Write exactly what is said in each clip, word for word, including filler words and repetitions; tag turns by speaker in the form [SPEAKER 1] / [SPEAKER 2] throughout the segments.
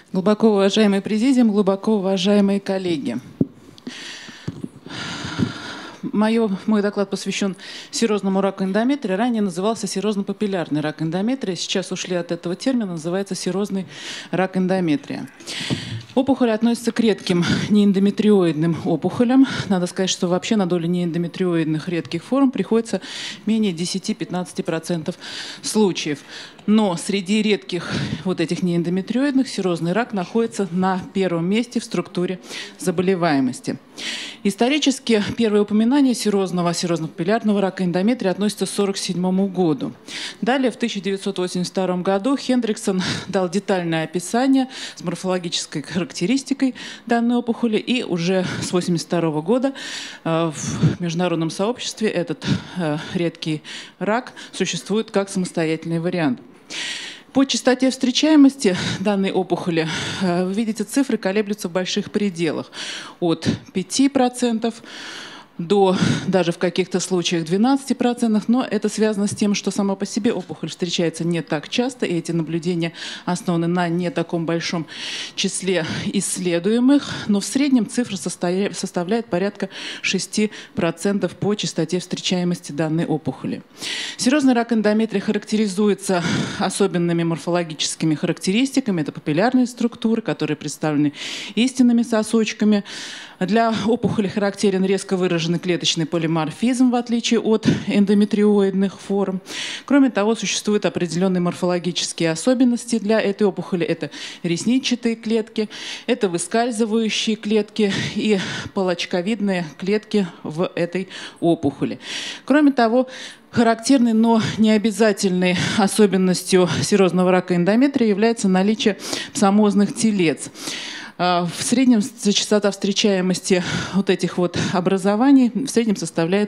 [SPEAKER 1] Глубоко уважаемый президиум, глубоко уважаемые коллеги. Мое, мой доклад посвящен серозному раку эндометрия. Ранее назывался серозно-папиллярный рак эндометрия. Сейчас ушли от этого термина, называется серозный рак эндометрия. Опухоль относится к редким неэндометриоидным опухолям. Надо сказать, что вообще на долю неэндометриоидных редких форм приходится менее десяти-пятнадцати процентов случаев. Но среди редких вот этих неэндометриоидных серозный рак находится на первом месте в структуре заболеваемости. Исторически первое упоминание серозного, серозно-папиллярного рака эндометрия относится к сорок седьмому году. Далее, в тысяча девятьсот восемьдесят втором году Хендриксон дал детальное описание с морфологической характеристикой данной опухоли, и уже с восемьдесят второго года в международном сообществе этот редкий рак существует как самостоятельный вариант. По частоте встречаемости данной опухоли, вы видите, цифры колеблются в больших пределах. От пяти процентов до даже в каких-то случаях двенадцати процентов, но это связано с тем, что сама по себе опухоль встречается не так часто, и эти наблюдения основаны на не таком большом числе исследуемых, но в среднем цифра составляет порядка шести процентов по частоте встречаемости данной опухоли. Серозный рак эндометрия характеризуется особенными морфологическими характеристиками. Это папиллярные структуры, которые представлены истинными сосочками. Для опухоли характерен резко выраженный клеточный полиморфизм, в отличие от эндометриоидных форм. Кроме того, существуют определенные морфологические особенности для этой опухоли. Это ресничатые клетки, это выскальзывающие клетки и полочковидные клетки в этой опухоли. Кроме того, характерной, но не обязательной особенностью серозного рака эндометрия является наличие псамозных телец. В среднем частота встречаемости вот этих вот образований в среднем составляет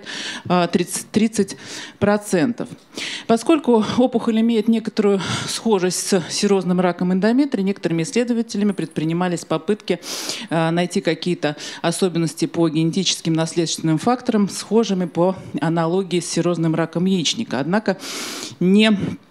[SPEAKER 1] тридцать процентов. Поскольку опухоль имеет некоторую схожесть с серозным раком эндометрия, некоторыми исследователями предпринимались попытки найти какие-то особенности по генетическим наследственным факторам, схожими по аналогии с серозным раком яичника. Однако не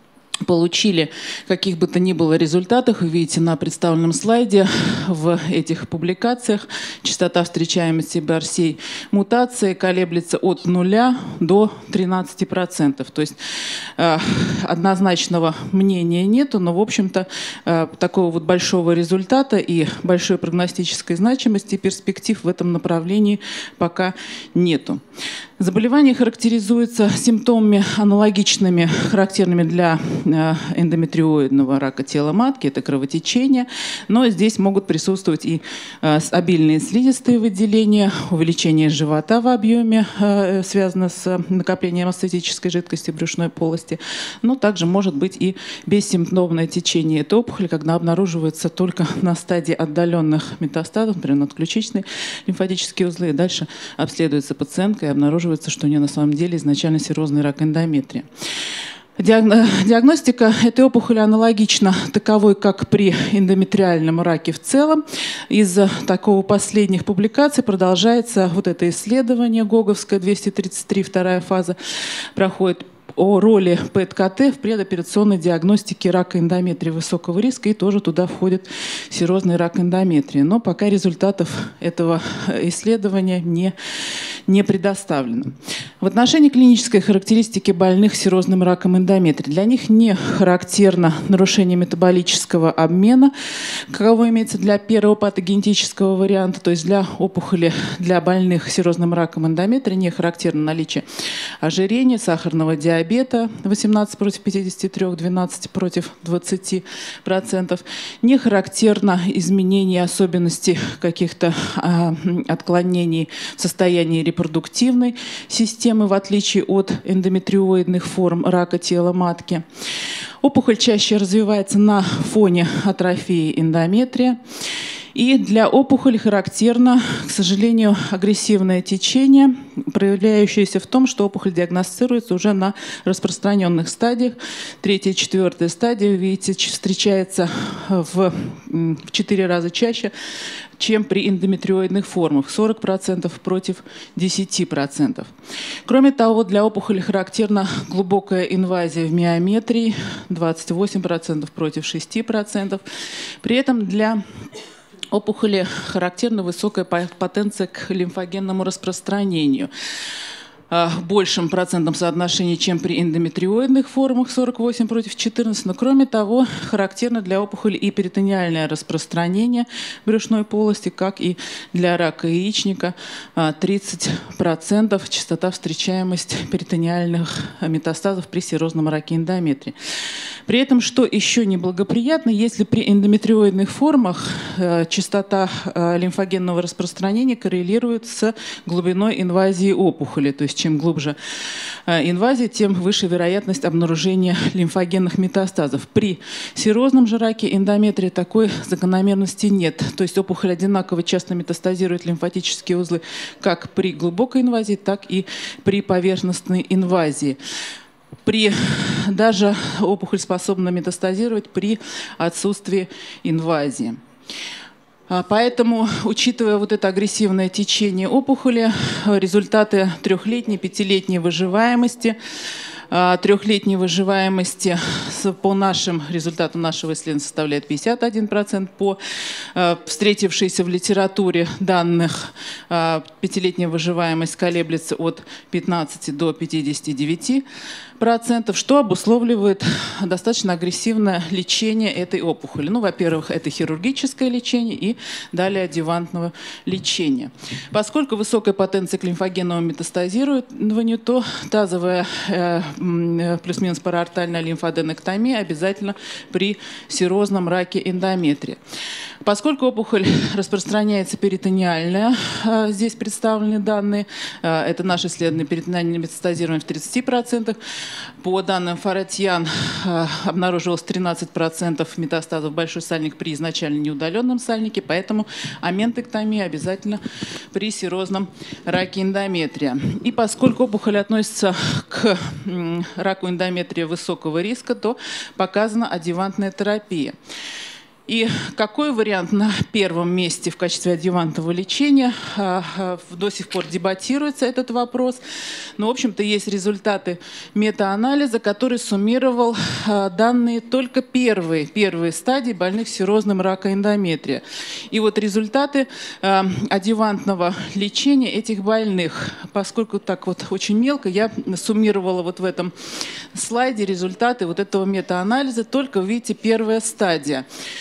[SPEAKER 1] получили каких бы то ни было результатов. Вы видите на представленном слайде в этих публикациях частота встречаемости би ар си эй мутации колеблется от нуля до тринадцати процентов. То есть э, однозначного мнения нету, но в общем-то э, такого вот большого результата и большой прогностической значимости перспектив в этом направлении пока нету. Заболевание характеризуется симптомами аналогичными, характерными для эндометриоидного рака тела матки, это кровотечение, но здесь могут присутствовать и обильные слизистые выделения, увеличение живота в объеме, связано с накоплением ацетической жидкости в брюшной полости, но также может быть и бессимптомное течение этой опухоли, когда обнаруживается только на стадии отдаленных метастазов, например, надключичные лимфатические узлы, и дальше обследуется пациентка и обнаруживается, что у нее на самом деле изначально серозный рак эндометрия. Диагностика этой опухоли аналогична таковой, как при эндометриальном раке в целом. Из такого последних публикаций продолжается вот это исследование гоговское, двести тридцать три, вторая фаза, проходит о роли пэ эт ка тэ в предоперационной диагностике рака эндометрия высокого риска, и тоже туда входит серозный рак эндометрия. Но пока результатов этого исследования не, не предоставлено. В отношении клинической характеристики больных серозным раком эндометрия для них не характерно нарушение метаболического обмена, каково имеется для первого патогенетического варианта, то есть для опухоли, для больных серозным раком эндометрия не характерно наличие ожирения, сахарного диабета, восемнадцать против пятидесяти трёх, двенадцать против двадцати процентов. Не характерно изменение особенностей каких-то а, отклонений в состоянии репродуктивной системы, в отличие от эндометриоидных форм рака тела матки. Опухоль чаще развивается на фоне атрофии эндометрия. И для опухоли характерно, к сожалению, агрессивное течение, проявляющееся в том, что опухоль диагностируется уже на распространенных стадиях. Третья, четвертая стадия, видите, встречается в четыре раза чаще, чем при эндометриоидных формах, сорок процентов против десяти процентов. Кроме того, для опухоли характерна глубокая инвазия в миометрии, двадцать восемь процентов против шести процентов. При этом для опухоли характерна высокая потенция к лимфогенному распространению. В большем процентном соотношении, чем при эндометриоидных формах, сорок восемь против четырнадцати. Но кроме того, характерно для опухоли и перитонеальное распространение брюшной полости, как и для рака яичника, тридцать процентов частота встречаемости перитонеальных метастазов при серозном раке эндометрия. При этом, что еще неблагоприятно, если при эндометриоидных формах частота лимфогенного распространения коррелирует с глубиной инвазии опухоли, то есть чем глубже инвазия, тем выше вероятность обнаружения лимфогенных метастазов. При серозном же раке эндометрия такой закономерности нет. То есть опухоль одинаково часто метастазирует лимфатические узлы как при глубокой инвазии, так и при поверхностной инвазии. При, даже опухоль способна метастазировать при отсутствии инвазии. Поэтому, учитывая вот это агрессивное течение опухоли, результаты трехлетней, пятилетней выживаемости, трехлетней выживаемости по нашим результатам нашего исследования составляет пятьдесят один процент. По встретившейся в литературе данных пятилетняя выживаемость колеблется от пятнадцати до пятидесяти девяти процентов, что обусловливает достаточно агрессивное лечение этой опухоли. Ну, во-первых, это хирургическое лечение и далее адъювантного лечения. Поскольку высокая потенция к лимфогенному метастазированию, то тазовая э, плюс-минус параортальная лимфаденэктомия обязательно при серозном раке эндометрия. Поскольку опухоль распространяется перитонеальная, э, здесь представлены данные, э, это наше исследование перитонеальное метастазирование в тридцати процентах. По данным Фаратьян обнаружилось тринадцать процентов метастазов в большой сальник при изначально неудаленном сальнике, поэтому аментэктомия обязательно при серозном раке эндометрия. И поскольку опухоль относится к раку эндометрия высокого риска, то показана адъювантная терапия. И какой вариант на первом месте в качестве адъювантного лечения? До сих пор дебатируется этот вопрос. Но, в общем-то, есть результаты метаанализа, который суммировал данные только первой, первой стадии больных с серозным раком эндометрия. И вот результаты адъювантного лечения этих больных, поскольку так вот очень мелко, я суммировала вот в этом слайде результаты вот этого метаанализа. Только, видите, первая стадия.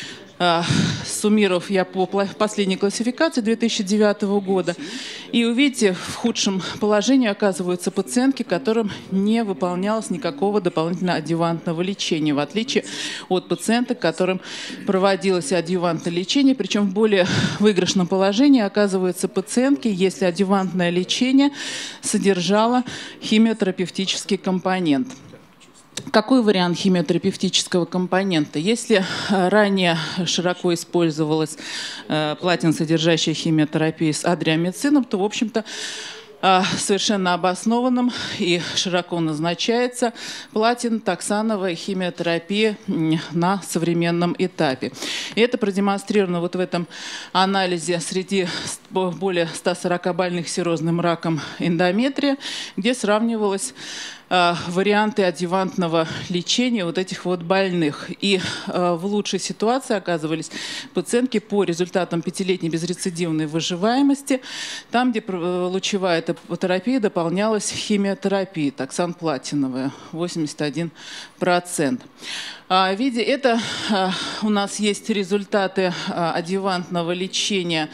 [SPEAKER 1] Суммировав я по последней классификации две тысячи девятого года. И увидите, в худшем положении оказываются пациентки, которым не выполнялось никакого дополнительного адъювантного лечения, в отличие от пациенток, которым проводилось адъювантное лечение. Причем в более выигрышном положении оказываются пациентки, если адъювантное лечение содержало химиотерапевтический компонент. Какой вариант химиотерапевтического компонента? Если ранее широко использовалась платинсодержащая химиотерапия с адриамицином, то, в общем-то, совершенно обоснованным и широко назначается платин-токсановая химиотерапия на современном этапе. И это продемонстрировано вот в этом анализе среди более ста сорока больных серозным раком эндометрия, где сравнивалось варианты адъювантного лечения вот этих вот больных. И в лучшей ситуации оказывались пациентки по результатам пятилетней безрецидивной выживаемости, там, где лучевая терапия дополнялась химиотерапией, токсан-платиновая, восемьдесят один процент. В виде это у нас есть результаты адъювантного лечения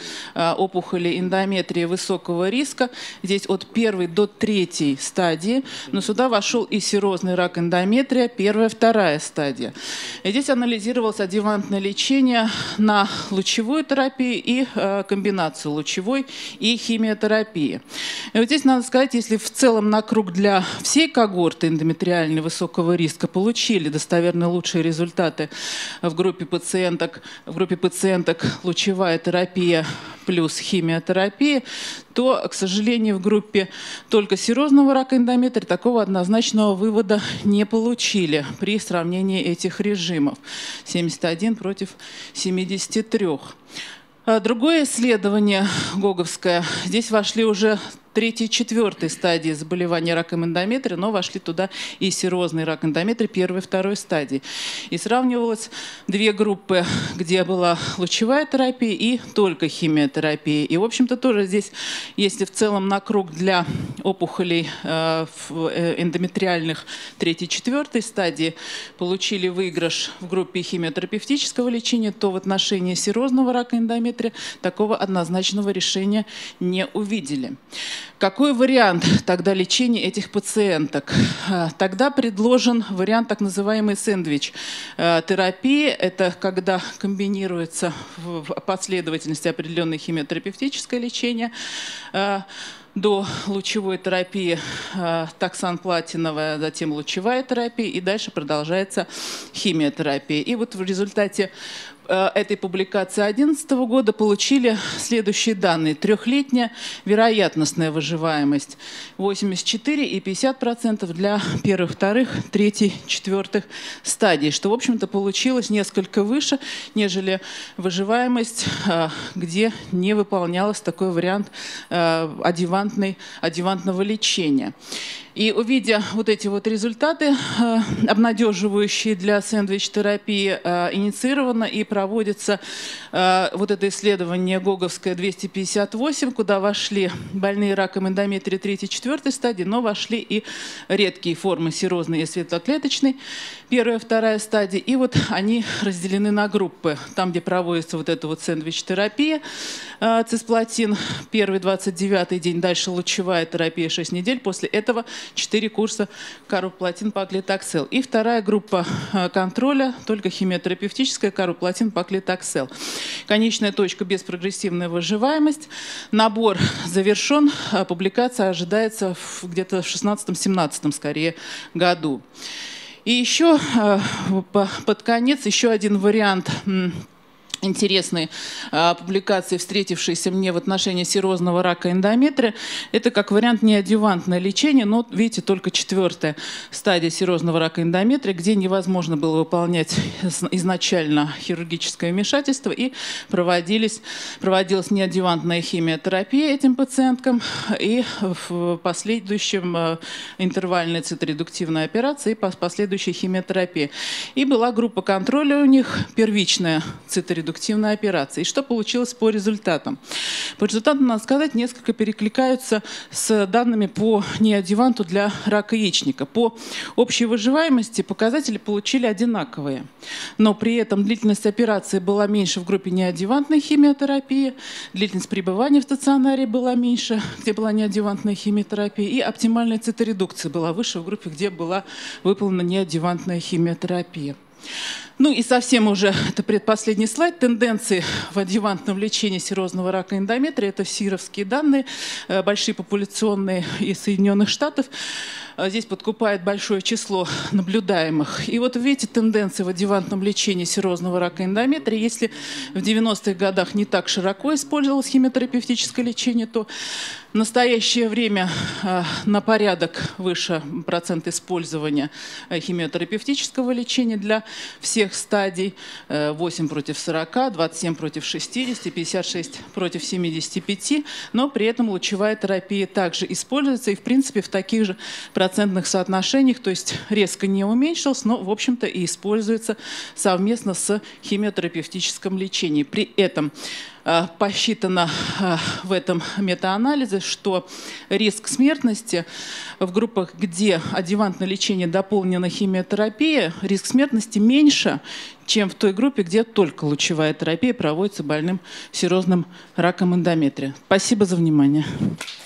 [SPEAKER 1] опухоли эндометрии высокого риска. Здесь от первой до третьей стадии. Но сюда сюда вошел и серозный рак эндометрия, первая, вторая стадия. И здесь анализировалось адъювантное лечение на лучевую терапию и э, комбинацию лучевой и химиотерапии. И вот здесь надо сказать, если в целом на круг для всей когорты эндометриальной высокого риска получили достоверно лучшие результаты в группе пациенток, в группе пациенток лучевая терапия плюс химиотерапия, то, к сожалению, в группе только серозного рака эндометрия такого однозначного вывода не получили при сравнении этих режимов. семьдесят один против семидесяти трёх. Другое исследование гоговское, здесь вошли уже третьей и четвертой стадии заболевания раком эндометрия, но вошли туда и серозный рак эндометрия первой и второй стадии. И сравнивалось две группы, где была лучевая терапия и только химиотерапия. И, в общем-то, тоже здесь, если в целом на круг для опухолей э, эндометриальных третьей и четвертой стадии получили выигрыш в группе химиотерапевтического лечения, то в отношении серозного рака эндометрия такого однозначного решения не увидели. Какой вариант тогда лечения этих пациенток? Тогда предложен вариант так называемой сэндвич-терапии. Это когда комбинируется в последовательности определенное химиотерапевтическое лечение до лучевой терапии токсан-платиновая, затем лучевая терапия, и дальше продолжается химиотерапия. И вот в результате этой публикации две тысячи одиннадцатого года получили следующие данные. Трехлетняя вероятностная выживаемость восемьдесят четыре и пятьдесят процентов для первых, вторых, третьей, четвертых стадий, что, в общем-то, получилось несколько выше, нежели выживаемость, где не выполнялся такой вариант адъювантной, адъювантного лечения. И увидя вот эти вот результаты, э, обнадеживающие для сэндвич-терапии, э, инициировано и проводится э, вот это исследование гоговское двести пятьдесят восемь, куда вошли больные раком эндометрия третьей и четвертой стадии, но вошли и редкие формы серозной и светлоклеточной, первая и вторая стадии. И вот они разделены на группы. Там, где проводится вот эта вот сэндвич-терапия, э, цисплатин, первый двадцать девятый день, дальше лучевая терапия шесть недель, после этого четыре курса карбоплатин-паклитоксел. И вторая группа контроля, только химиотерапевтическая, карбоплатин-паклитоксел. Конечная точка — беспрогрессивная выживаемость. Набор завершен. Публикация ожидается где-то в шестнадцатом-семнадцатом скорее году. И еще под конец еще один вариант интересные а, публикации, встретившиеся мне в отношении серозного рака эндометрия. Это как вариант неадъювантное лечение, но, видите, только четвертая стадия серозного рака эндометрия, где невозможно было выполнять изначально хирургическое вмешательство, и проводились, проводилась неадъювантная химиотерапия этим пациенткам, и в последующем интервальная циторедуктивная операция и последующая химиотерапия. И была группа контроля у них, первичная циторедуктивная операции. И что получилось по результатам? По результатам, надо сказать, несколько перекликаются с данными по неадъюванту для рака яичника. По общей выживаемости показатели получили одинаковые, но при этом длительность операции была меньше в группе неадъювантной химиотерапии, длительность пребывания в стационаре была меньше, где была неадъювантная химиотерапия, и оптимальная циторедукция была выше в группе, где была выполнена неадъювантная химиотерапия. Ну и совсем уже, это предпоследний слайд, тенденции в адъювантном лечении серозного рака эндометрия. Это сировские данные, большие популяционные из Соединенных Штатов. Здесь подкупает большое число наблюдаемых. И вот видите тенденции в адъювантном лечении серозного рака эндометрия. Если в девяностых годах не так широко использовалось химиотерапевтическое лечение, то в настоящее время на порядок выше процент использования химиотерапевтического лечения для всех стадий. восемь против сорока, двадцать семь против шестидесяти, пятьдесят шесть против семидесяти пяти. Но при этом лучевая терапия также используется и, в принципе, в таких же процентных соотношениях, то есть резко не уменьшилась, но, в общем-то, и используется совместно с химиотерапевтическим лечением. При этом посчитано в этом метаанализе, что риск смертности в группах, где адъювантное лечение дополнено химиотерапией, риск смертности меньше, чем в той группе, где только лучевая терапия проводится больным серозным раком эндометрия. Спасибо за внимание.